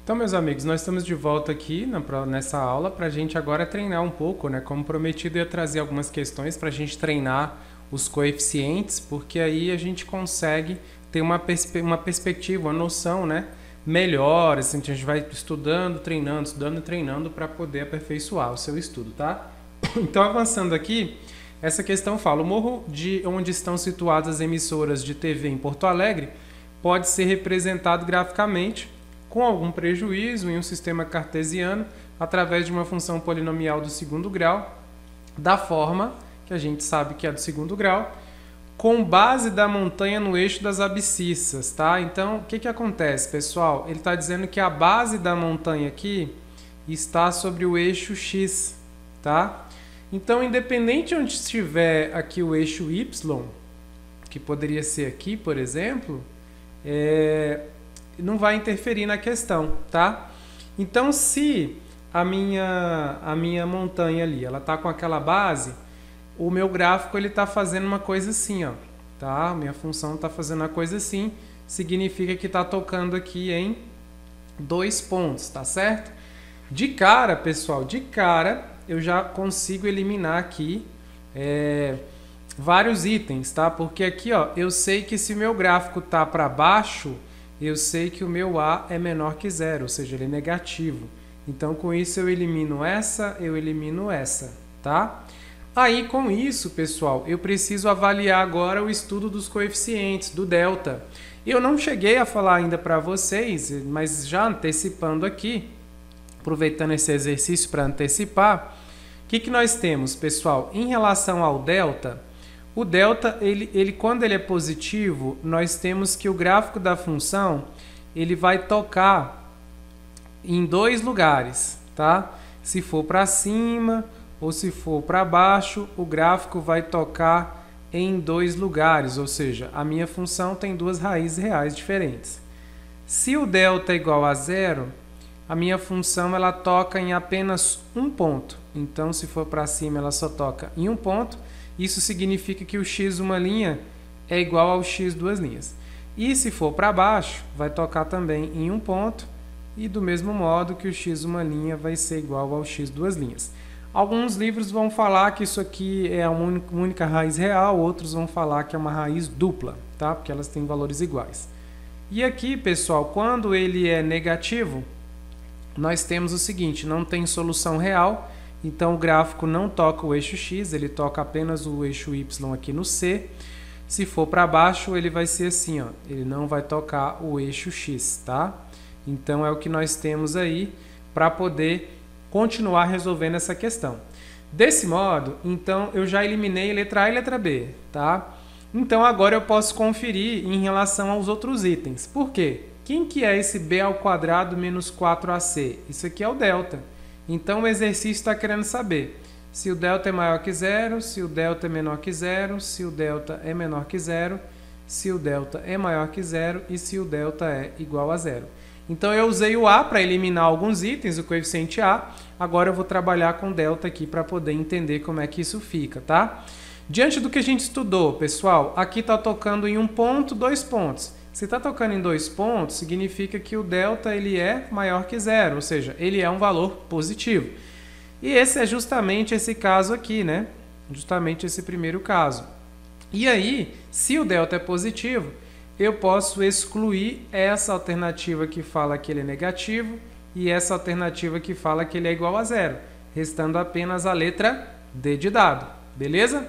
Então, meus amigos, nós estamos de volta aqui nessa aula para a gente agora treinar um pouco, né? Como prometido, eu ia trazer algumas questões para a gente treinar os coeficientes, porque aí a gente consegue ter uma perspectiva, uma noção, né? Melhor, assim, a gente vai estudando, treinando para poder aperfeiçoar o seu estudo, tá? Então, avançando aqui, essa questão fala: o morro de onde estão situadas as emissoras de TV em Porto Alegre pode ser representado graficamente com algum prejuízo em um sistema cartesiano através de uma função polinomial do segundo grau, da forma que a gente sabe que é do segundo grau, com base da montanha no eixo das abscissas, tá? Então, o que acontece, pessoal? Ele está dizendo que a base da montanha aqui está sobre o eixo x, tá? Então, independente de onde estiver aqui o eixo y, que poderia ser aqui, por exemplo, não vai interferir na questão, tá? Então, se a minha montanha ali, ela tá com aquela base, o meu gráfico ele tá fazendo uma coisa assim, ó, tá? Minha função tá fazendo uma coisa assim, significa que tá tocando aqui em 2 pontos, tá certo? De cara, pessoal, eu já consigo eliminar aqui vários itens, tá? Porque aqui, ó, eu sei que se o meu gráfico tá para baixo, eu sei que o meu A é menor que zero, ou seja, ele é negativo. Então, com isso, eu elimino essa, tá? Aí, com isso, pessoal, eu preciso avaliar agora o estudo dos coeficientes, do delta. Eu não cheguei a falar ainda para vocês, mas já antecipando aqui, aproveitando esse exercício para antecipar, o que nós temos, pessoal? Em relação ao delta, o delta, quando ele é positivo, nós temos que o gráfico da função ele vai tocar em 2 lugares, tá? Se for para cima ou se for para baixo, o gráfico vai tocar em 2 lugares, ou seja, a minha função tem 2 raízes reais diferentes. Se o delta é igual a zero, a minha função ela toca em apenas um ponto. Então, se for para cima, ela só toca em um ponto. Isso significa que o x uma linha é igual ao x duas linhas. E se for para baixo, vai tocar também em um ponto. E do mesmo modo que o x uma linha vai ser igual ao x duas linhas. Alguns livros vão falar que isso aqui é uma única raiz real, outros vão falar que é uma raiz dupla, tá? Porque elas têm valores iguais. E aqui, pessoal, quando ele é negativo, nós temos o seguinte: não tem solução real, então o gráfico não toca o eixo x, ele toca apenas o eixo y aqui no C. Se for para baixo, ele vai ser assim, ó, ele não vai tocar o eixo x, tá? Então é o que nós temos aí para poder continuar resolvendo essa questão. Desse modo, então eu já eliminei letra A e letra B, tá? Então agora eu posso conferir em relação aos outros itens. Por quê? Quem que é esse b ao quadrado menos 4ac? Isso aqui é o delta. Então o exercício está querendo saber se o delta é maior que zero, se o delta é menor que zero, se o delta é menor que zero, se o delta é maior que zero e se o delta é igual a zero. Então eu usei o A para eliminar alguns itens, o coeficiente A. Agora eu vou trabalhar com delta aqui para poder entender como é que isso fica, tá? Diante do que a gente estudou, pessoal, aqui está tocando em um ponto, 2 pontos. Se está tocando em 2 pontos, significa que o delta ele é maior que zero, ou seja, ele é um valor positivo. E esse é justamente esse caso aqui, né? Justamente esse primeiro caso. E aí, se o delta é positivo, eu posso excluir essa alternativa que fala que ele é negativo e essa alternativa que fala que ele é igual a zero, restando apenas a letra D de dado, beleza?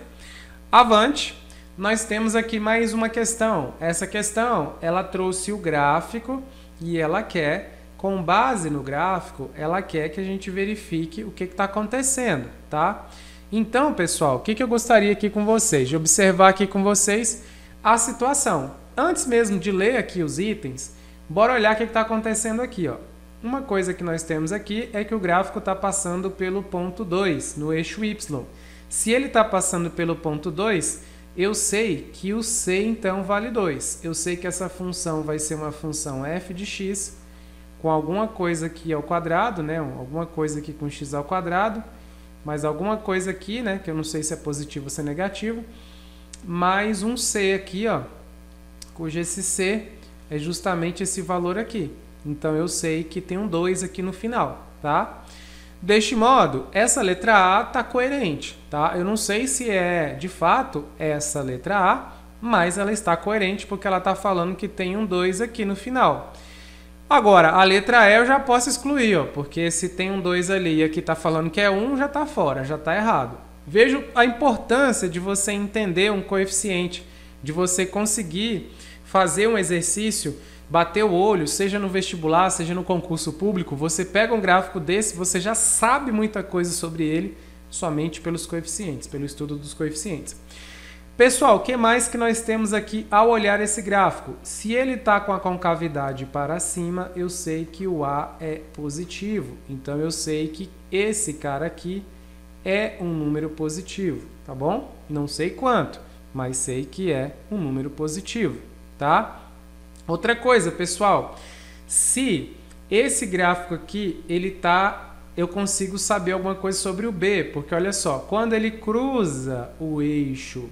Avante! Nós temos aqui mais uma questão. Essa questão, ela trouxe o gráfico e ela quer, com base no gráfico, ela quer que a gente verifique o que está acontecendo, tá? Então, pessoal, o que eu gostaria aqui com vocês? De observar aqui com vocês a situação. Antes mesmo de ler aqui os itens, bora olhar o que está acontecendo aqui, ó. Uma coisa que nós temos aqui é que o gráfico está passando pelo ponto 2, no eixo Y. Se ele está passando pelo ponto 2, eu sei que o C, então, vale 2. Eu sei que essa função vai ser uma função f de x com alguma coisa aqui ao quadrado, né? Alguma coisa aqui com x ao quadrado, mais alguma coisa aqui, né? Que eu não sei se é positivo ou se é negativo, mais um C aqui, ó, cujo esse C é justamente esse valor aqui. Então eu sei que tem um 2 aqui no final, tá? Deste modo, essa letra A está coerente, tá? Eu não sei se é, de fato, essa letra A, mas ela está coerente porque ela está falando que tem um 2 aqui no final. Agora, a letra E eu já posso excluir, ó, porque se tem um 2 ali e aqui está falando que é 1, já está fora, já está errado. Veja a importância de você entender um coeficiente, de você conseguir fazer um exercício, bater o olho, seja no vestibular, seja no concurso público, você pega um gráfico desse, você já sabe muita coisa sobre ele somente pelos coeficientes, pelo estudo dos coeficientes. Pessoal, o que mais que nós temos aqui ao olhar esse gráfico? Se ele está com a concavidade para cima, eu sei que o A é positivo. Então, eu sei que esse cara aqui é um número positivo, tá bom? Não sei quanto, mas sei que é um número positivo, tá? Outra coisa, pessoal, se esse gráfico aqui, eu consigo saber alguma coisa sobre o B, porque olha só, quando ele cruza o eixo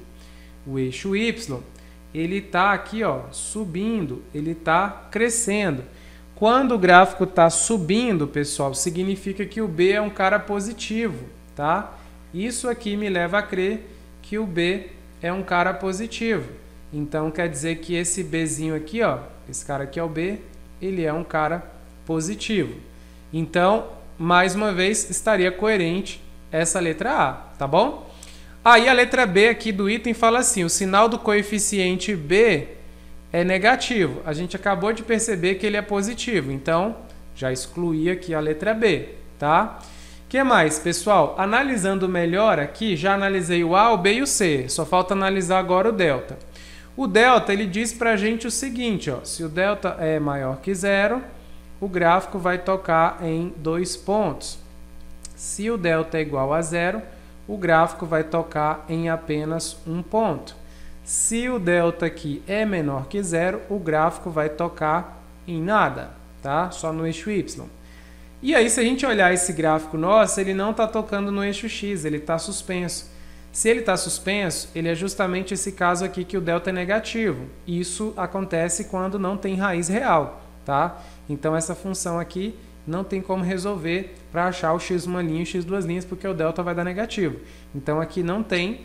Y, ele está aqui, ó, subindo, ele está crescendo. Quando o gráfico está subindo, pessoal, significa que o B é um cara positivo, tá? Isso aqui me leva a crer que o B é um cara positivo. Então, quer dizer que esse Bzinho aqui, ó, esse cara aqui é o B, ele é um cara positivo. Então, mais uma vez, estaria coerente essa letra A, tá bom? Aí a letra B aqui do item fala assim, o sinal do coeficiente B é negativo. A gente acabou de perceber que ele é positivo, então já excluí aqui a letra B, tá? O que mais, pessoal? Analisando melhor aqui, já analisei o A, o B e o C, só falta analisar agora o delta. O delta, ele diz pra gente o seguinte, ó, se o delta é maior que zero, o gráfico vai tocar em 2 pontos. Se o delta é igual a zero, o gráfico vai tocar em apenas 1 ponto. Se o delta aqui é menor que zero, o gráfico vai tocar em nada, tá? Só no eixo Y. E aí, se a gente olhar esse gráfico nosso, ele não está tocando no eixo X, ele está suspenso. Se ele está suspenso, ele é justamente esse caso aqui que o delta é negativo. Isso acontece quando não tem raiz real, tá? Então, essa função aqui não tem como resolver para achar o x1' e o x2', porque o delta vai dar negativo. Então, aqui não tem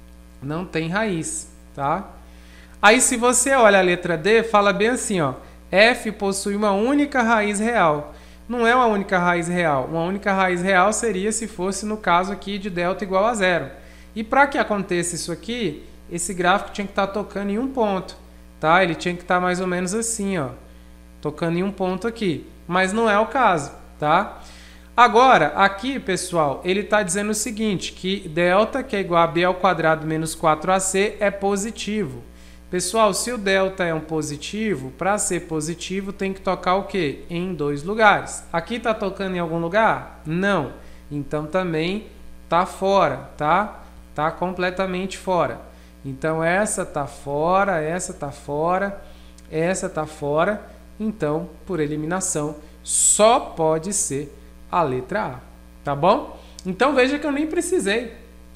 raiz, tá? Aí, se você olha a letra D, fala bem assim, ó, f possui uma única raiz real. Não é uma única raiz real. Uma única raiz real seria se fosse no caso aqui de delta igual a zero. E para que aconteça isso aqui, esse gráfico tinha que estar tocando em 1 ponto, tá? Ele tinha que estar mais ou menos assim, ó, tocando em 1 ponto aqui. Mas não é o caso, tá? Agora, aqui, pessoal, ele está dizendo o seguinte, que delta, que é igual a b ao quadrado menos 4ac, é positivo. Pessoal, se o delta é um positivo, para ser positivo tem que tocar o quê? Em 2 lugares. Aqui está tocando em algum lugar? Não. Então, também está fora, tá? Está completamente fora. Então, essa está fora, essa está fora, essa está fora. Então, por eliminação, só pode ser a letra A, tá bom? Então, veja que eu nem precisei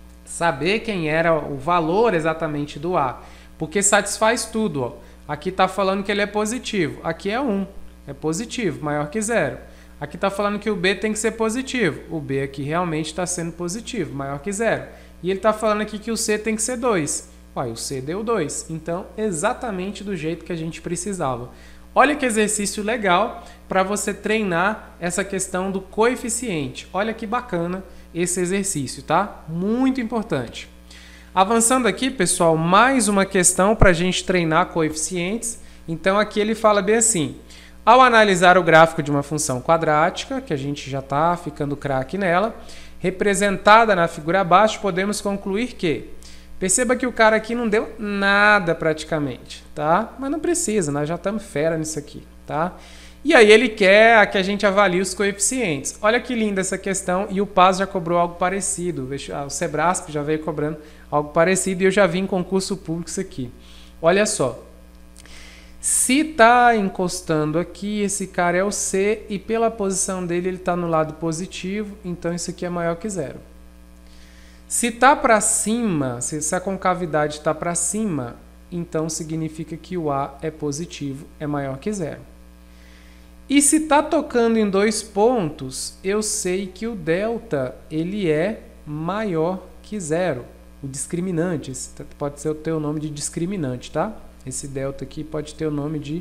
saber quem era o valor exatamente do A, porque satisfaz tudo, ó. Aqui está falando que ele é positivo, aqui é 1, é positivo, maior que zero. Aqui está falando que o B tem que ser positivo, o B aqui realmente está sendo positivo, maior que zero. E ele está falando aqui que o C tem que ser 2. Uai, o C deu 2, então exatamente do jeito que a gente precisava. Olha que exercício legal para você treinar essa questão do coeficiente. Olha que bacana esse exercício, tá? Muito importante. Avançando aqui, pessoal, mais uma questão para a gente treinar coeficientes. Então, aqui ele fala bem assim. Ao analisar o gráfico de uma função quadrática, que a gente já está ficando craque nela, representada na figura abaixo, podemos concluir que... Perceba que o cara aqui não deu nada praticamente, tá? Mas não precisa, nós já estamos fera nisso aqui, tá? E aí ele quer que a gente avalie os coeficientes. Olha que linda essa questão e o PAS já cobrou algo parecido. O Sebrasp já veio cobrando algo parecido e eu já vi em concurso público isso aqui. Olha só. Se está encostando aqui, esse cara é o C e pela posição dele ele está no lado positivo, então isso aqui é maior que zero. Se está para cima, se a concavidade está para cima, então significa que o A é positivo, é maior que zero. E se está tocando em 2 pontos, eu sei que o delta ele é maior que 0. O discriminante, esse pode ser o teu nome de discriminante, tá? Esse delta aqui pode ter o nome de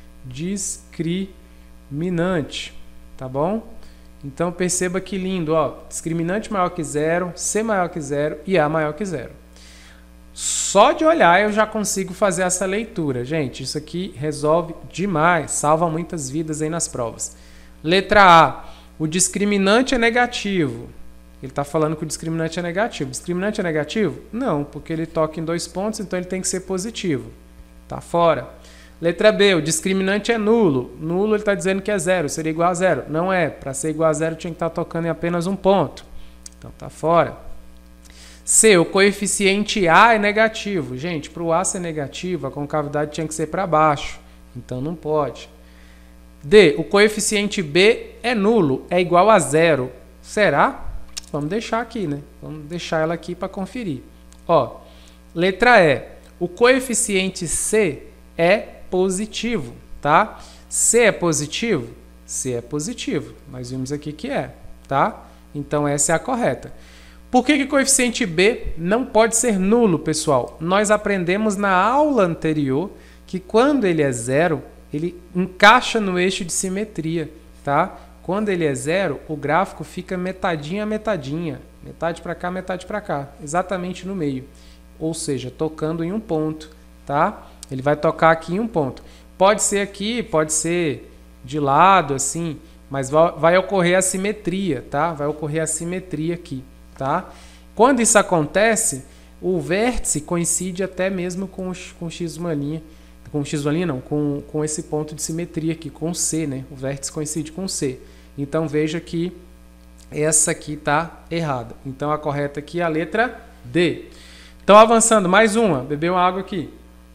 discriminante, tá bom? Então perceba que lindo, ó, discriminante maior que 0, C maior que 0 e A maior que 0. Só de olhar eu já consigo fazer essa leitura. Gente, isso aqui resolve demais, salva muitas vidas aí nas provas. Letra A, o discriminante é negativo. Ele está falando que o discriminante é negativo. O discriminante é negativo? Não, porque ele toca em 2 pontos, então ele tem que ser positivo. Tá fora. Letra B, o discriminante é nulo. Nulo ele está dizendo que é 0, seria igual a 0. Não é, para ser igual a 0 tinha que estar tocando em apenas 1 ponto. Então tá fora. C, o coeficiente A é negativo. Gente, para o A ser negativo, a concavidade tinha que ser para baixo. Então não pode. D, o coeficiente B é nulo, é igual a 0. Será? Vamos deixar aqui, né? Vamos deixar ela aqui para conferir. Ó, letra E, o coeficiente C é positivo, tá? C é positivo? C é positivo. Nós vimos aqui que é, tá? Então essa é a correta. Por que o coeficiente B não pode ser nulo, pessoal? Nós aprendemos na aula anterior que quando ele é 0, ele encaixa no eixo de simetria, tá? Quando ele é 0, o gráfico fica metadinha a metadinha. Metade para cá, metade para cá. Exatamente no meio. Ou seja, tocando em 1 ponto, tá? Ele vai tocar aqui em 1 ponto. Pode ser aqui, pode ser de lado, assim, mas vai ocorrer a simetria, tá? Vai ocorrer a simetria aqui. Tá? Quando isso acontece, o vértice coincide até mesmo com x1', não, com esse ponto de simetria aqui, com C, né? O vértice coincide com C. Então veja que essa aqui está errada. Então a correta aqui é a letra D. Então avançando, mais uma, beber uma água aqui.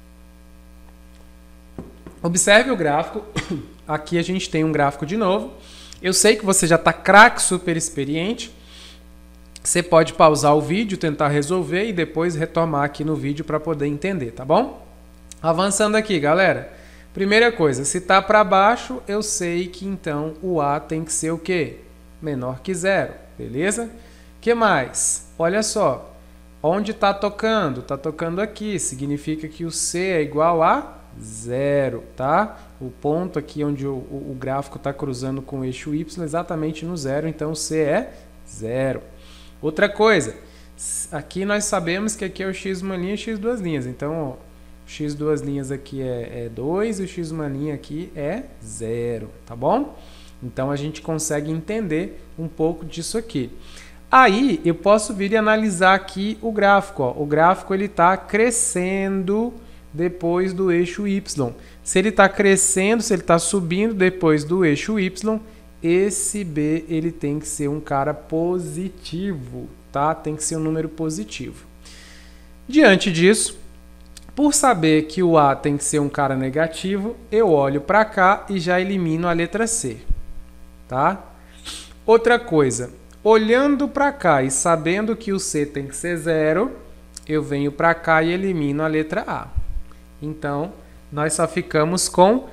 Observe o gráfico. Aqui a gente tem um gráfico de novo. Eu sei que você já está craque, super experiente. Você pode pausar o vídeo, tentar resolver e depois retomar aqui no vídeo para poder entender, tá bom? Avançando aqui, galera. Primeira coisa, se está para baixo, eu sei que então o A tem que ser o quê? Menor que 0, beleza? O que mais? Olha só, onde está tocando? Está tocando aqui, significa que o C é igual a 0, tá? O ponto aqui onde o gráfico está cruzando com o eixo Y exatamente no 0, então o C é 0. Outra coisa, aqui nós sabemos que aqui é o x uma linha e x duas linhas. Então, ó, o x duas linhas aqui é 2 e o x uma linha aqui é 0, tá bom? Então, a gente consegue entender um pouco disso aqui. Aí, eu posso vir e analisar aqui o gráfico. Ó. O gráfico está crescendo depois do eixo Y. Se ele está crescendo, se ele está subindo depois do eixo Y, esse B ele tem que ser um cara positivo, tá? Tem que ser um número positivo. Diante disso, por saber que o A tem que ser um cara negativo, eu olho para cá e já elimino a letra C, tá? Outra coisa, olhando para cá e sabendo que o C tem que ser 0, eu venho para cá e elimino a letra A. Então, nós só ficamos com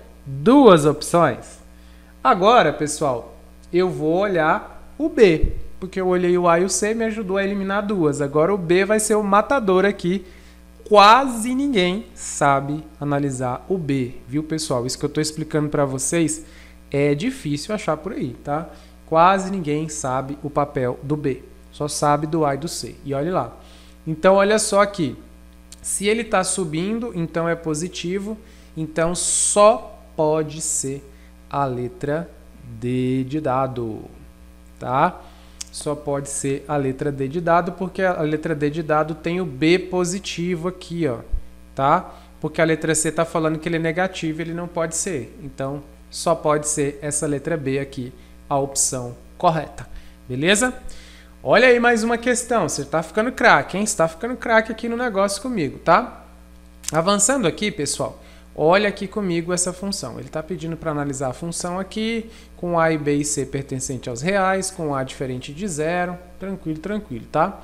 2 opções. Agora, pessoal, eu vou olhar o B, porque eu olhei o A e o C, me ajudou a eliminar 2. Agora o B vai ser o matador aqui. Quase ninguém sabe analisar o B, viu, pessoal? Isso que eu estou explicando para vocês é difícil achar por aí, tá? Quase ninguém sabe o papel do B, só sabe do A e do C. E olha lá. Então, olha só aqui. Se ele está subindo, então é positivo, então só pode ser a letra D de dado, tá? Só pode ser a letra D de dado, porque a letra D de dado tem o B positivo aqui, ó, tá? Porque a letra C está falando que ele é negativo, ele não pode ser. Então, só pode ser essa letra B aqui, a opção correta. Beleza? Olha aí mais uma questão. Você está ficando craque, hein? Você está ficando craque aqui no negócio comigo, tá? Avançando aqui, pessoal. Olha aqui comigo essa função. Ele está pedindo para analisar a função aqui, com A e B e C pertencente aos reais, com A diferente de 0. Tranquilo, tranquilo, tá?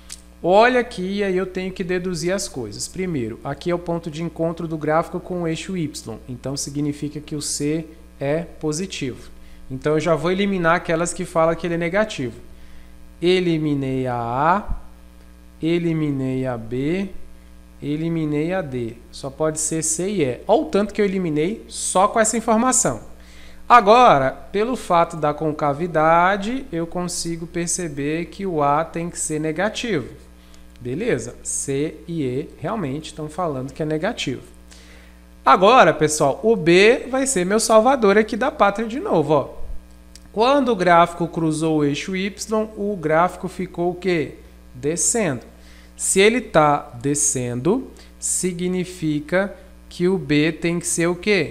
Olha aqui e aí eu tenho que deduzir as coisas. Primeiro, aqui é o ponto de encontro do gráfico com o eixo Y. Então, significa que o C é positivo. Então eu já vou eliminar aquelas que falam que ele é negativo. Eliminei a A, eliminei a B, eliminei a D. Só pode ser C e E. Olha o tanto que eu eliminei só com essa informação. Agora, pelo fato da concavidade, eu consigo perceber que o A tem que ser negativo. Beleza? C e E realmente estão falando que é negativo. Agora, pessoal, o B vai ser meu salvador aqui da pátria de novo. Ó. Quando o gráfico cruzou o eixo Y, o gráfico ficou o quê? Descendo. Se ele está descendo, significa que o B tem que ser o quê?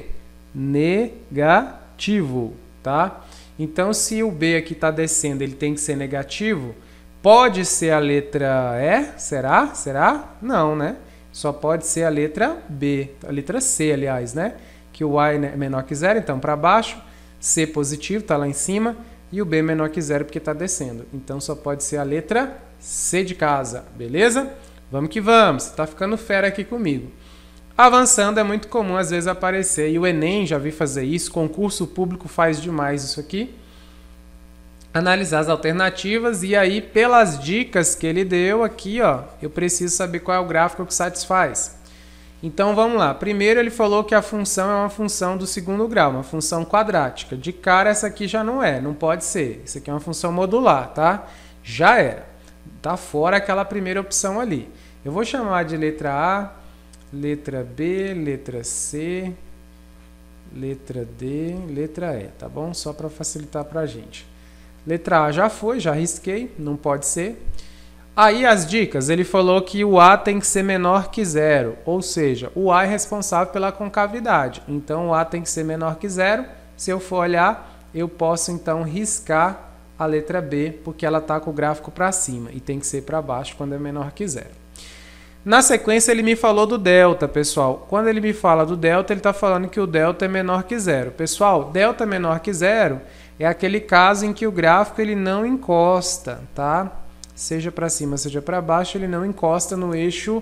Negativo, tá? Então, se o B aqui está descendo, ele tem que ser negativo. Pode ser a letra E? Será? Será? Não, né? Só pode ser a letra B, a letra C, aliás, né? Que o A é menor que zero, então para baixo. C positivo, está lá em cima. E o B menor que zero porque está descendo. Então só pode ser a letra C de casa, beleza? Vamos que vamos, você está ficando fera aqui comigo. Avançando, é muito comum às vezes aparecer, e o Enem já vi fazer isso, concurso público faz demais isso aqui. Analisar as alternativas e aí, pelas dicas que ele deu aqui, ó, eu preciso saber qual é o gráfico que satisfaz. Então vamos lá. Primeiro ele falou que a função é uma função do segundo grau, uma função quadrática. De cara essa aqui já não é, não pode ser. Isso aqui é uma função modular, tá? Já era. Tá fora aquela primeira opção ali. Eu vou chamar de letra A, letra B, letra C, letra D, letra E, tá bom? Só para facilitar para a gente. Letra A já foi, já risquei, não pode ser. Aí as dicas, ele falou que o A tem que ser menor que zero, ou seja, o A é responsável pela concavidade. Então o A tem que ser menor que zero. Se eu for olhar, eu posso então riscar a letra B, porque ela está com o gráfico para cima e tem que ser para baixo quando é menor que zero. Na sequência ele me falou do delta, pessoal. Quando ele me fala do delta, ele está falando que o delta é menor que zero. Pessoal, delta menor que zero é aquele caso em que o gráfico ele não encosta, tá? Seja para cima, seja para baixo, ele não encosta no eixo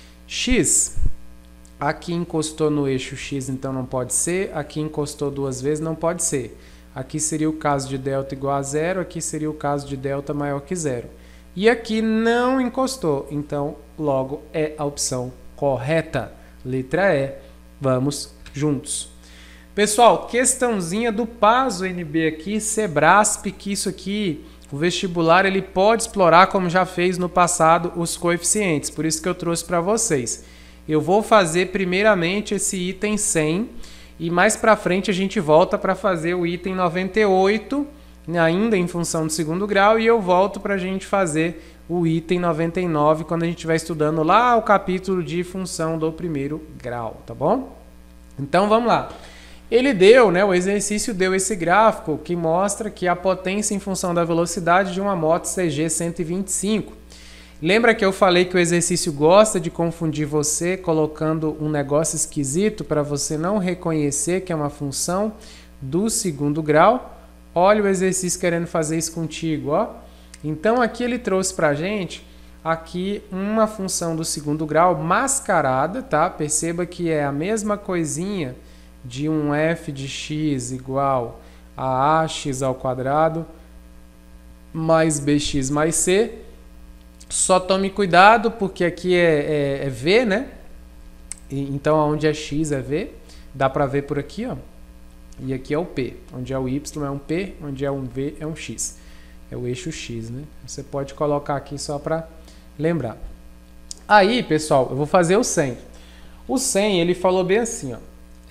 X. Aqui encostou no eixo X, então não pode ser. Aqui encostou duas vezes, não pode ser. Aqui seria o caso de delta igual a zero, aqui seria o caso de delta maior que zero. E aqui não encostou, então logo é a opção correta. Letra E, vamos juntos. Pessoal, questãozinha do PASO NB aqui, Sebrasp, que isso aqui, o vestibular ele pode explorar, como já fez no passado, os coeficientes. Por isso que eu trouxe para vocês. Eu vou fazer primeiramente esse item 100 e mais para frente a gente volta para fazer o item 98, ainda em função do segundo grau, e eu volto para a gente fazer o item 99 quando a gente estiver estudando lá o capítulo de função do primeiro grau, tá bom? Então vamos lá. Ele deu, né, o exercício deu esse gráfico que mostra que a potência em função da velocidade de uma moto CG 125. Lembra que eu falei que o exercício gosta de confundir você colocando um negócio esquisito para você não reconhecer que é uma função do segundo grau? Olha o exercício querendo fazer isso contigo, ó. Então aqui ele trouxe para a gente aqui uma função do segundo grau mascarada, tá? Perceba que é a mesma coisinha de um f de x igual a ax ao quadrado mais bx mais c. Só tome cuidado porque aqui é v, né? Então onde é x é v. Dá para ver por aqui, ó. E aqui é o p. Onde é o y é um p, onde é um v é um x. É o eixo x, né? Você pode colocar aqui só para lembrar. Aí, pessoal, eu vou fazer o 100. O 100, ele falou bem assim, ó.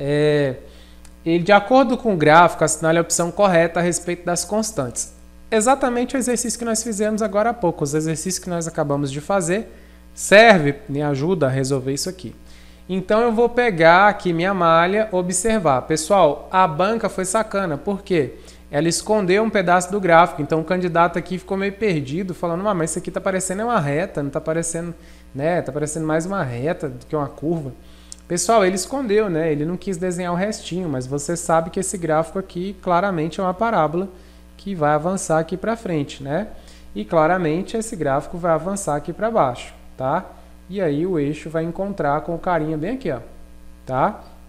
Ele, de acordo com o gráfico, assinale a opção correta a respeito das constantes. Exatamente o exercício que nós fizemos agora há pouco. Os exercícios que nós acabamos de fazer serve, me ajuda a resolver isso aqui. Então eu vou pegar aqui minha malha, observar. Pessoal, a banca foi sacana. Por quê? Ela escondeu um pedaço do gráfico. Então o candidato aqui ficou meio perdido, falando, mas isso aqui está parecendo uma reta, não está parecendo, né? Está parecendo mais uma reta do que uma curva. Pessoal, ele escondeu, né? Ele não quis desenhar o restinho, mas você sabe que esse gráfico aqui claramente é uma parábola que vai avançar aqui para frente, né? E claramente esse gráfico vai avançar aqui para baixo, tá? E aí o eixo vai encontrar com o carinha bem aqui, ó, tá?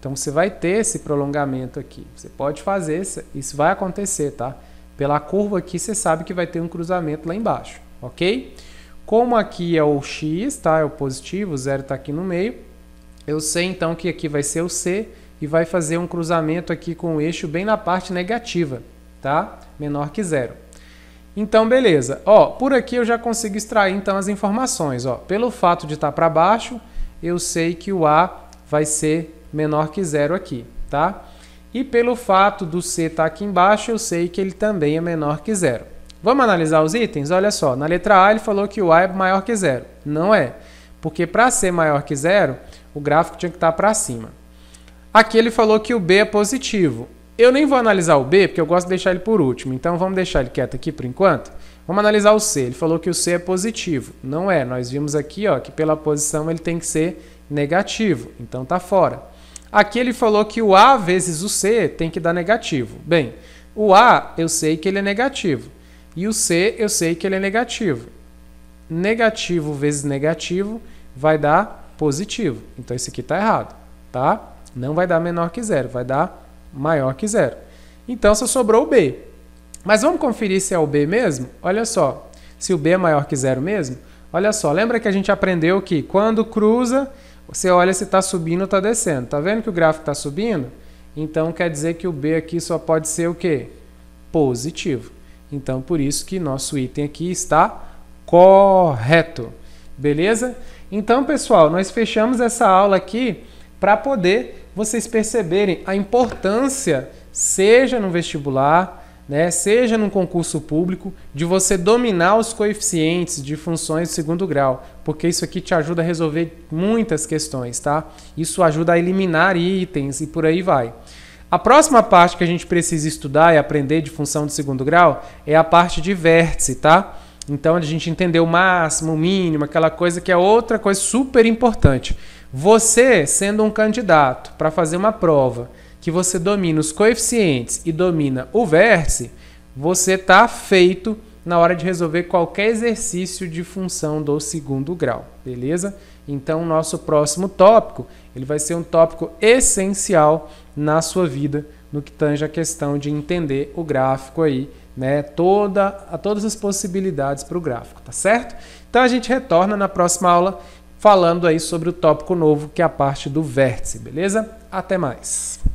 Então você vai ter esse prolongamento aqui. Você pode fazer, isso vai acontecer, tá? Pela curva aqui você sabe que vai ter um cruzamento lá embaixo, ok? Como aqui é o x, tá? É o positivo, o zero está aqui no meio. Eu sei então que aqui vai ser o c e vai fazer um cruzamento aqui com o eixo bem na parte negativa, tá? Menor que zero. Então, beleza. Ó, por aqui eu já consigo extrair então as informações. Ó, pelo fato de estar para baixo, eu sei que o A vai ser menor que zero aqui, tá? E pelo fato do C estar aqui embaixo, eu sei que ele também é menor que zero. Vamos analisar os itens? Olha só, na letra A ele falou que o A é maior que zero. Não é, porque para ser maior que zero, o gráfico tinha que estar para cima. Aqui ele falou que o B é positivo. Eu nem vou analisar o B, porque eu gosto de deixar ele por último. Então, vamos deixar ele quieto aqui por enquanto. Vamos analisar o C. Ele falou que o C é positivo. Não é. Nós vimos aqui ó, que pela posição ele tem que ser negativo. Então, está fora. Aqui ele falou que o A vezes o C tem que dar negativo. Bem, o A eu sei que ele é negativo. E o C eu sei que ele é negativo. Negativo vezes negativo vai dar positivo. Então, isso aqui está errado. Tá? Não vai dar menor que zero. Vai dar maior que zero. Então, só sobrou o B. Mas vamos conferir se é o B mesmo? Olha só. Se o B é maior que zero mesmo? Olha só. Lembra que a gente aprendeu que quando cruza, você olha se está subindo ou está descendo. Está vendo que o gráfico está subindo? Então, quer dizer que o B aqui só pode ser o quê? Positivo. Então, por isso que nosso item aqui está correto. Beleza? Então, pessoal, nós fechamos essa aula aqui para poder vocês perceberem a importância, seja no vestibular, né, seja num concurso público, de você dominar os coeficientes de funções de segundo grau, porque isso aqui te ajuda a resolver muitas questões, tá? Isso ajuda a eliminar itens e por aí vai. A próxima parte que a gente precisa estudar e aprender de função de segundo grau é a parte de vértice, tá? Então, a gente entender o máximo, o mínimo, aquela coisa que é outra coisa super importante. Você, sendo um candidato para fazer uma prova que você domina os coeficientes e domina o vértice, você está feito na hora de resolver qualquer exercício de função do segundo grau, beleza? Então, o nosso próximo tópico, ele vai ser um tópico essencial na sua vida, no que tange a questão de entender o gráfico aí, né? Todas as possibilidades para o gráfico, tá certo? Então, a gente retorna na próxima aula falando aí sobre o tópico novo, que é a parte do vértice, beleza? Até mais!